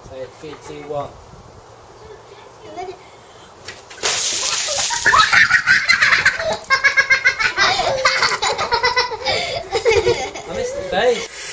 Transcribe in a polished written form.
Say 3, 2, 1. I missed the face.